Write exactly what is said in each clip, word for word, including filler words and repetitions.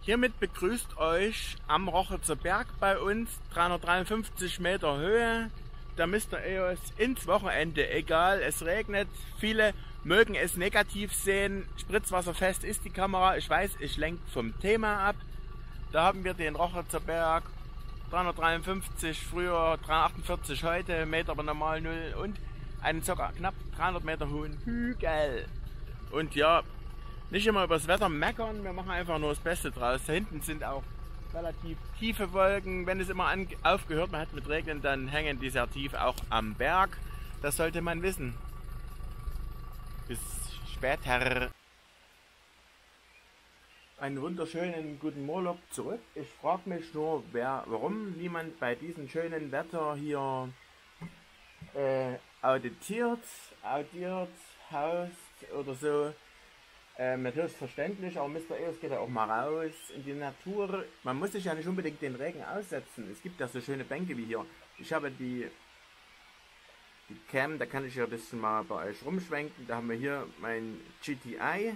Hiermit begrüßt euch am Rochitzer Berg bei uns, dreihundertdreiundfünfzig Meter Höhe, der Mister E O S ins Wochenende. Egal, es regnet, viele mögen es negativ sehen, spritzwasserfest ist die Kamera. Ich weiß, ich lenke vom Thema ab. Da haben wir den Rochitzer Berg, dreihundertdreiundfünfzig, früher dreihundertachtundvierzig, heute Meter aber normal null und einen ca. knapp dreihundert Meter hohen Hügel. Und ja, nicht immer über das Wetter meckern, wir machen einfach nur das Beste draus. Da hinten sind auch relativ tiefe Wolken. Wenn es immer an, aufgehört hat mit Regnen, dann hängen die sehr tief auch am Berg. Das sollte man wissen. Bis später. Einen wunderschönen guten Urlaub zurück. Ich frage mich nur, wer, warum niemand bei diesem schönen Wetter hier äh, auditiert, audiert, haust oder so. Ähm, natürlich verständlich, aber Mister E O S geht ja auch mal raus in die Natur. Man muss sich ja nicht unbedingt den Regen aussetzen. Es gibt ja so schöne Bänke wie hier. Ich habe die, die Cam, da kann ich ja ein bisschen mal bei euch rumschwenken. Da haben wir hier mein G T I,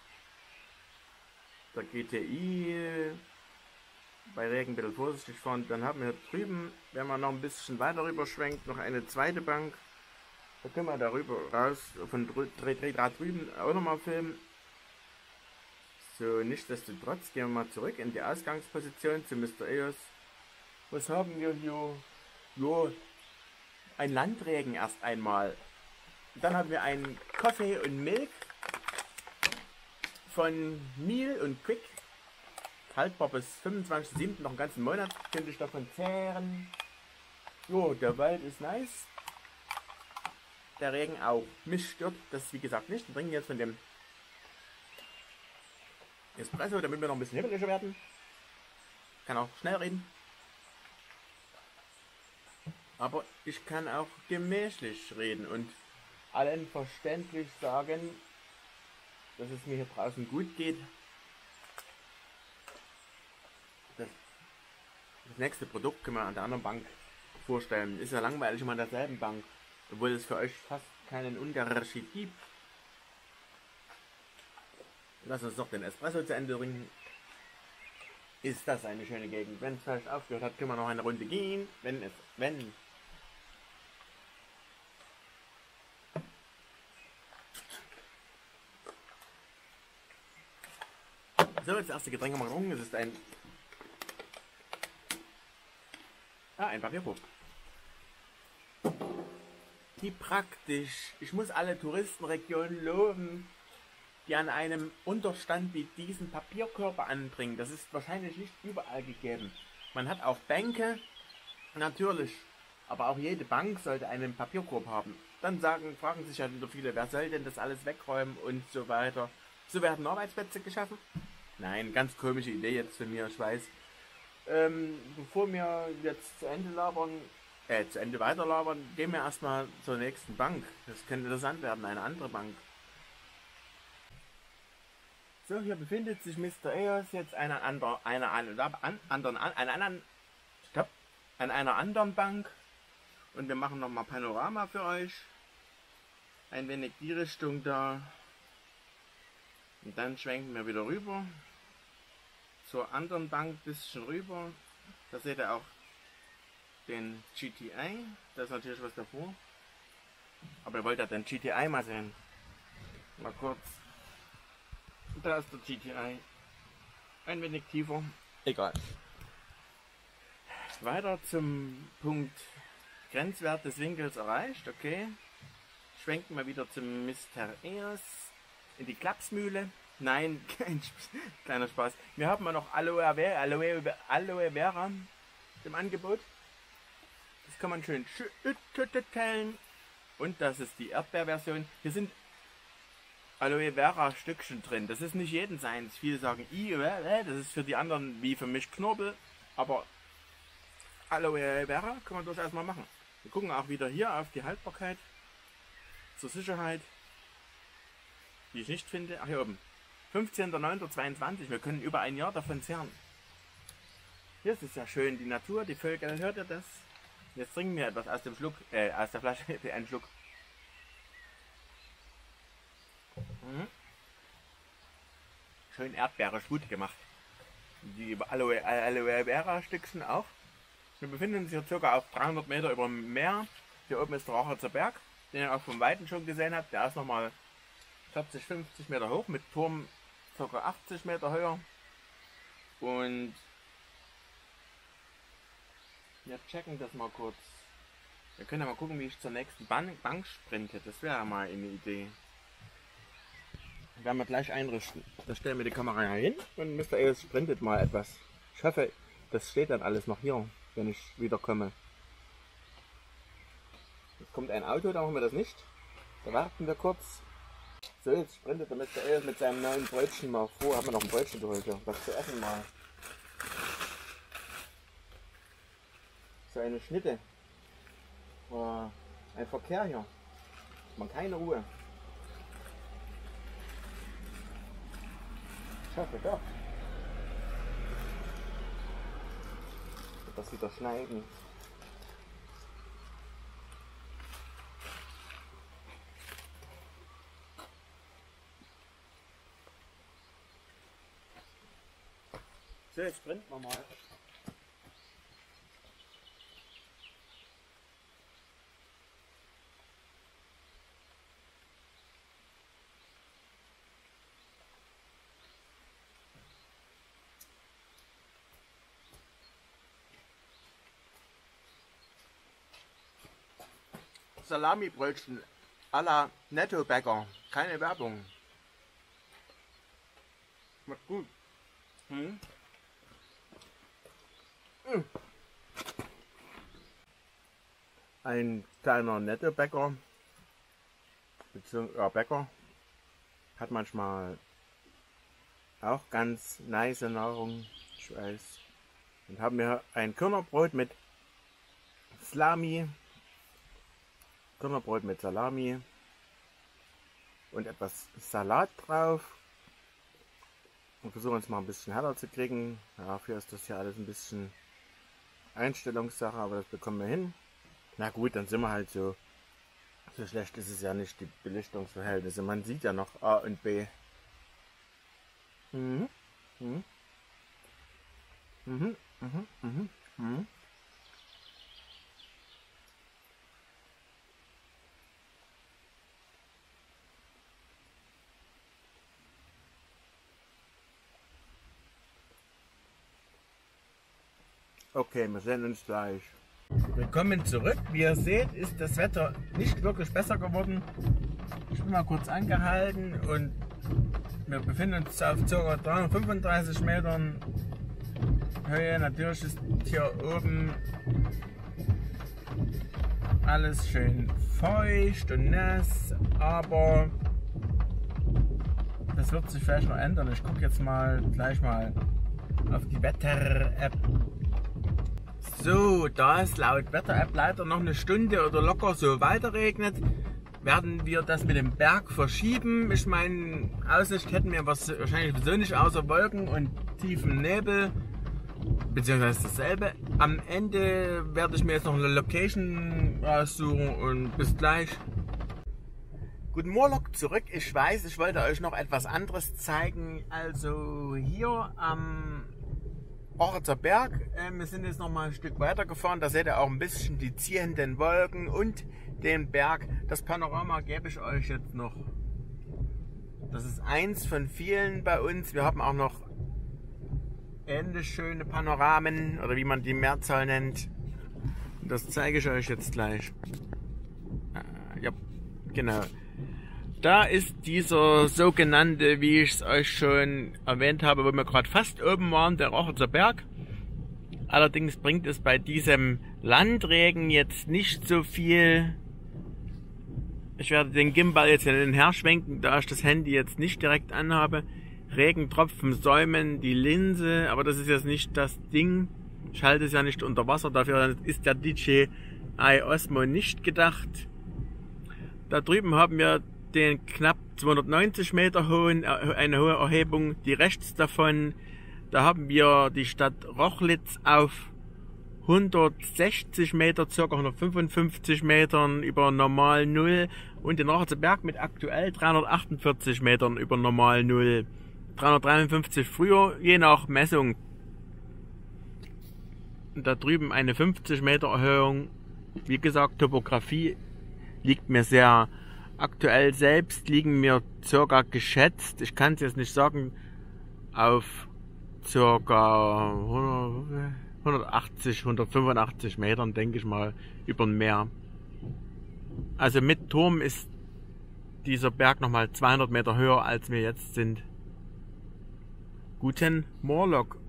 der G T I, bei Regen ein bisschen vorsichtig fahren. Dann haben wir hier drüben, wenn man noch ein bisschen weiter rüber schwenkt, noch eine zweite Bank. Da können wir darüber raus, von Drehdraht drüben auch nochmal filmen. So, nichtsdestotrotz gehen wir mal zurück in die Ausgangsposition zu Mister E O S. Was haben wir hier? Jo, ein Landregen erst einmal. Dann haben wir einen Kaffee und Milk von Meal und Quick. Haltbar bis fünfundzwanzigsten siebten noch einen ganzen Monat. Könnte ich davon zehren. Jo, der Wald ist nice. Der Regen auch. Mich stört das wie gesagt nicht. Wir trinken jetzt von dem Espresso, damit wir noch ein bisschen hibbeliger werden. Kann auch schnell reden. Aber ich kann auch gemächlich reden und allen verständlich sagen, dass es mir hier draußen gut geht. Das, das nächste Produkt können wir an der anderen Bank vorstellen. Ist ja langweilig immer an derselben Bank, obwohl es für euch fast keinen Unterschied gibt. Lass uns doch den Espresso zu Ende trinken. Ist das eine schöne Gegend. Wenn es vielleicht aufgehört hat, können wir noch eine Runde gehen. Wenn es, wenn. So, das erste Getränk haben wir getrunken. Es ist ein, ah, ein Papierkorb. Wie praktisch. Ich muss alle Touristenregionen loben, die an einem Unterstand wie diesen Papierkörper anbringen. Das ist wahrscheinlich nicht überall gegeben. Man hat auch Bänke, natürlich, aber auch jede Bank sollte einen Papierkorb haben. Dann sagen, fragen sich ja wieder viele, wer soll denn das alles wegräumen und so weiter. So werden Arbeitsplätze geschaffen? Nein, ganz komische Idee jetzt von mir, ich weiß. Ähm, bevor wir jetzt zu Ende labern, äh, zu Ende weiter labern, gehen wir erstmal zur nächsten Bank. Das könnte interessant werden, eine andere Bank. So, hier befindet sich Mister E O S jetzt einer anderen, einer an, anderen, an, einer anderen, stopp, an einer anderen Bank und wir machen nochmal Panorama für euch. Ein wenig die Richtung da und dann schwenken wir wieder rüber zur anderen Bank, bisschen rüber. Da seht ihr auch den G T I, da ist natürlich was davor, aber ihr wollt ja den G T I mal sehen. Mal kurz. Da ist der G T I. Ein wenig tiefer. Egal. Weiter zum Punkt Grenzwert des Winkels erreicht. Okay. Schwenken wir wieder zum Mister E O S. In die Klapsmühle. Nein, kein kleiner Spaß. Wir haben ja noch Aloe Vera, Aloe, Aloe Vera im Angebot. Das kann man schön schütteln. Und das ist die Erdbeerversion. Hier sind Aloe Vera Stückchen drin. Das ist nicht jeden seins. Viele sagen, I, das ist für die anderen wie für mich Knorpel. Aber Aloe Vera kann man durchaus mal machen. Wir gucken auch wieder hier auf die Haltbarkeit. Zur Sicherheit. Die ich nicht finde. Ach, hier oben. fünfzehnter neunter zweiundzwanzig. Wir können über ein Jahr davon zehren. Hier ist es ja schön. Die Natur, die Vögel. Hört ihr das? Jetzt trinken wir etwas aus dem Schluck, äh, aus der Flasche. Einen Schluck. Mhm. Schön Erdbeere, gut gemacht. die Aloe, Aloe Vera Stückchen auch. Wir befinden uns hier circa auf dreihundert Meter über dem Meer. Hier oben ist der Rachitzer Berg, den ihr auch vom Weiten schon gesehen habt. Der ist nochmal vierzig, fünfzig Meter hoch, mit Turm ca. achtzig Meter höher. Und wir checken das mal kurz. Wir können ja mal gucken, wie ich zur nächsten Bank, Bank sprinte. Das wäre ja mal eine Idee. Werden wir gleich einrichten. Da stellen wir die Kamera ja hin und Mister Eos sprintet mal etwas. Ich hoffe, das steht dann alles noch hier, wenn ich wieder komme. Jetzt kommt ein Auto, da machen wir das nicht. Da warten wir kurz. So, jetzt sprintet der Mister Eos mit seinem neuen Brötchen mal vor. Haben wir noch ein Brötchen geholt hier? Was zu essen mal. So eine Schnitte. Oh, ein Verkehr hier. Man keine Ruhe. Ich hoffe doch. Das wieder schneiden. So, jetzt sprinten wir mal. Salami-Brötchen à la Netto-Bäcker. Keine Werbung. Schmeckt gut. Hm. Hm. Ein kleiner Netto-Bäcker, beziehungsweise ja, Bäcker, hat manchmal auch ganz nice Nahrung, ich weiß. Und haben wir ein Körnerbrot mit Salami. Körnerbrot mit Salami und etwas Salat drauf. Und versuchen uns mal ein bisschen heller zu kriegen. Ja, dafür ist das hier alles ein bisschen Einstellungssache, aber das bekommen wir hin. Na gut, dann sind wir halt so. So schlecht ist es ja nicht, die Belichtungsverhältnisse. Man sieht ja noch A und B. Mhm. Mhm. Mhm. Mhm. Mhm. Mhm. Okay, wir sehen uns gleich. Willkommen zurück. Wie ihr seht, ist das Wetter nicht wirklich besser geworden. Ich bin mal kurz angehalten und wir befinden uns auf ca. dreihundertfünfunddreißig Metern Höhe. Natürlich ist hier oben alles schön feucht und nass, aber das wird sich vielleicht noch ändern. Ich gucke jetzt mal gleich mal auf die Wetter-App. So, da es laut Wetter-App leider noch eine Stunde oder locker so weiter regnet, werden wir das mit dem Berg verschieben. Ich meine, Aussicht hätten wir was wahrscheinlich sowieso nicht außer Wolken und tiefem Nebel, beziehungsweise dasselbe. Am Ende werde ich mir jetzt noch eine Location raussuchen und bis gleich. Guten Morgen zurück. Ich weiß, ich wollte euch noch etwas anderes zeigen. Also hier am Rachitzer Berg. Äh, wir sind jetzt noch mal ein Stück weiter gefahren. Da seht ihr auch ein bisschen die ziehenden Wolken und den Berg. Das Panorama gebe ich euch jetzt noch. Das ist eins von vielen bei uns. Wir haben auch noch ähnlich schöne Panoramen oder wie man die Mehrzahl nennt. Das zeige ich euch jetzt gleich. Äh, ja, genau. Da ist dieser sogenannte, wie ich es euch schon erwähnt habe, wo wir gerade fast oben waren, der Rachitzer Berg. Allerdings bringt es bei diesem Landregen jetzt nicht so viel. Ich werde den Gimbal jetzt in den her schwenken, da ich das Handy jetzt nicht direkt anhabe. Regentropfen säumen die Linse, aber das ist jetzt nicht das Ding. Ich halte es ja nicht unter Wasser, dafür ist der D J I Osmo nicht gedacht. Da drüben haben wir den knapp zweihundertneunzig Meter hohen, eine hohe Erhebung, die rechts davon, da haben wir die Stadt Rochlitz auf hundertsechzig Meter, ca. hundertfünfundfünfzig Metern über Normal Null und den Rachitzer Berg mit aktuell dreihundertachtundvierzig Metern über Normal Null. dreihundertdreiundfünfzig früher, je nach Messung da drüben eine fünfzig Meter Erhöhung. Wie gesagt, Topografie liegt mir sehr aktuell. Selbst liegen mir circa geschätzt, ich kann es jetzt nicht sagen, auf circa hundertachtzig, hundertfünfundachtzig Metern, denke ich mal, über dem Meer. Also mit Turm ist dieser Berg nochmal zweihundert Meter höher, als wir jetzt sind. Guten Morgen.